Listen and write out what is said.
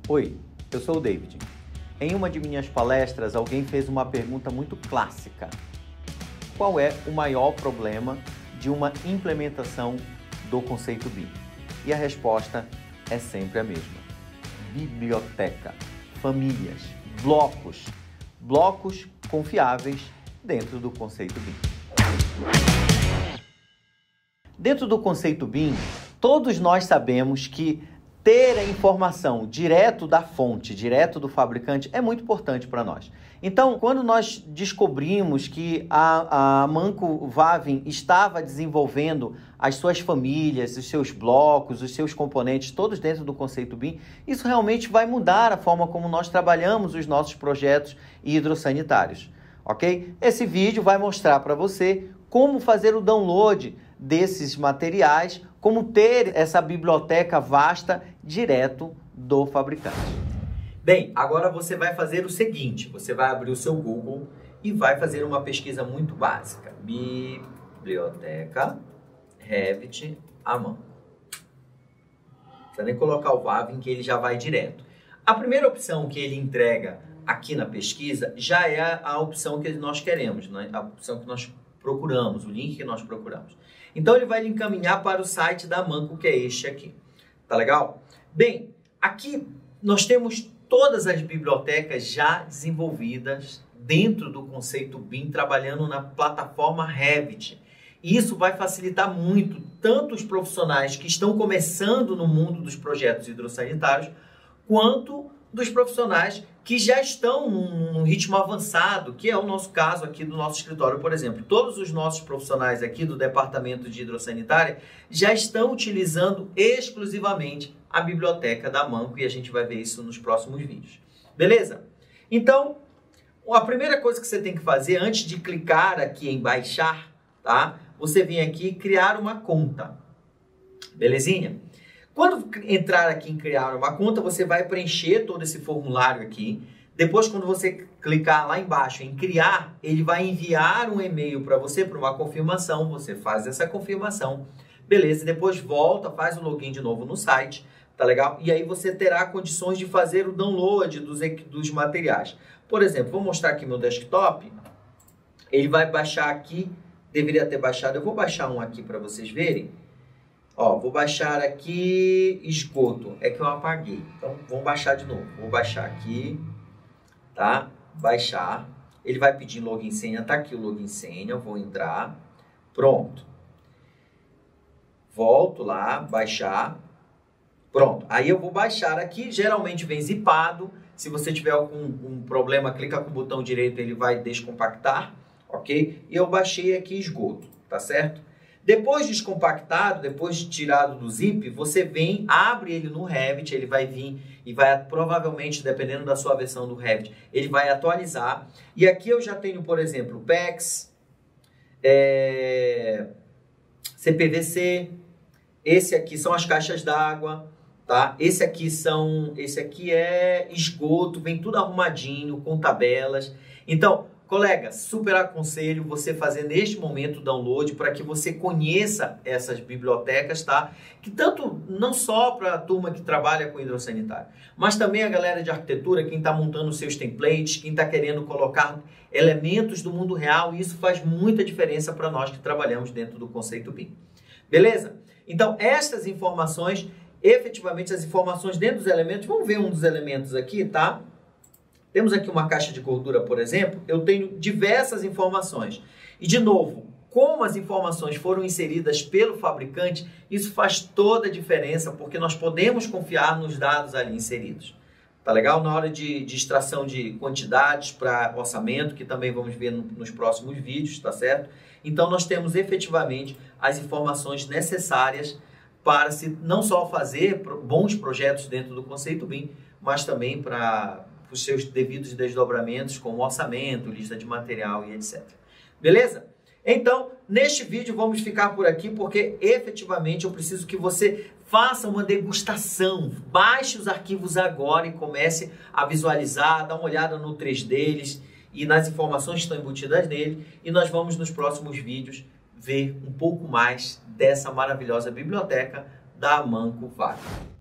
Oi, eu sou o David. Em uma de minhas palestras, alguém fez uma pergunta muito clássica. Qual é o maior problema de uma implementação do conceito BIM? E a resposta é sempre a mesma. Biblioteca, famílias, blocos confiáveis dentro do conceito BIM. Dentro do conceito BIM, todos nós sabemos que ter a informação direto da fonte, direto do fabricante, é muito importante para nós. Então, quando nós descobrimos que a Manco Vavin estava desenvolvendo as suas famílias, os seus blocos, os seus componentes, todos dentro do conceito BIM, isso realmente vai mudar a forma como nós trabalhamos os nossos projetos hidrossanitários, ok? Esse vídeo vai mostrar para você como fazer o download desses materiais, como ter essa biblioteca vasta direto do fabricante. Bem, agora você vai fazer o seguinte, você vai abrir o seu Google e vai fazer uma pesquisa muito básica. Biblioteca Revit à mão. Não precisa nem colocar o Vavin que ele já vai direto. A primeira opção que ele entrega aqui na pesquisa já é a opção que nós queremos, né? A opção que nós procuramos, o link que nós procuramos. Então ele vai lhe encaminhar para o site da Manco, que é este aqui. Tá legal? Bem, aqui nós temos todas as bibliotecas já desenvolvidas dentro do conceito BIM, trabalhando na plataforma Revit. E isso vai facilitar muito tanto os profissionais que estão começando no mundo dos projetos hidrossanitários, quanto dos profissionais que já estão num ritmo avançado, que é o nosso caso aqui do nosso escritório, por exemplo. Todos os nossos profissionais aqui do Departamento de Hidrossanitária já estão utilizando exclusivamente a biblioteca da Manco e a gente vai ver isso nos próximos vídeos. Beleza? Então, a primeira coisa que você tem que fazer antes de clicar aqui em baixar, tá? Você vem aqui e criar uma conta. Belezinha? Quando entrar aqui em criar uma conta, você vai preencher todo esse formulário aqui. Depois, quando você clicar lá embaixo em criar, ele vai enviar um e-mail para você, para uma confirmação. Você faz essa confirmação, beleza? Depois volta, faz o login de novo no site, tá legal? E aí você terá condições de fazer o download dos materiais. Por exemplo, vou mostrar aqui meu desktop. Ele vai baixar aqui, deveria ter baixado. Eu vou baixar um aqui para vocês verem. Ó, vou baixar aqui esgoto, é que eu apaguei, então vamos baixar de novo, vou baixar aqui, tá? Baixar, ele vai pedir login e senha, tá aqui o login e senha, eu vou entrar, pronto. Volto lá, baixar, pronto. Aí eu vou baixar aqui, geralmente vem zipado, se você tiver algum problema, clica com o botão direito, ele vai descompactar, ok? E eu baixei aqui esgoto, tá certo? Depois descompactado, depois de tirado do zip, você vem, abre ele no Revit, ele vai vir e vai, provavelmente, dependendo da sua versão do Revit, ele vai atualizar. E aqui eu já tenho, por exemplo, PEX, CPVC, esse aqui são as caixas d'água, tá? Esse aqui é esgoto, vem tudo arrumadinho, com tabelas. Então, colega, super aconselho você fazer neste momento o download para que você conheça essas bibliotecas, tá? Que tanto, não só para a turma que trabalha com hidrossanitário, mas também a galera de arquitetura, quem está montando seus templates, quem está querendo colocar elementos do mundo real, e isso faz muita diferença para nós que trabalhamos dentro do conceito BIM. Beleza? Então, estas informações, efetivamente as informações dentro dos elementos, vamos ver um dos elementos aqui, tá? Temos aqui uma caixa de gordura, por exemplo, eu tenho diversas informações. E, de novo, como as informações foram inseridas pelo fabricante, isso faz toda a diferença, porque nós podemos confiar nos dados ali inseridos. Tá legal? Na hora de extração de quantidades para orçamento, que também vamos ver nos próximos vídeos, tá certo? Então, nós temos efetivamente as informações necessárias para não só fazer bons projetos dentro do conceito BIM, mas também para os seus devidos desdobramentos, como orçamento, lista de material e etc. Beleza? Então, neste vídeo vamos ficar por aqui, porque efetivamente eu preciso que você faça uma degustação. Baixe os arquivos agora e comece a visualizar, dá uma olhada no 3D deles e nas informações que estão embutidas nele. E nós vamos nos próximos vídeos ver um pouco mais dessa maravilhosa biblioteca da Manco Vavin.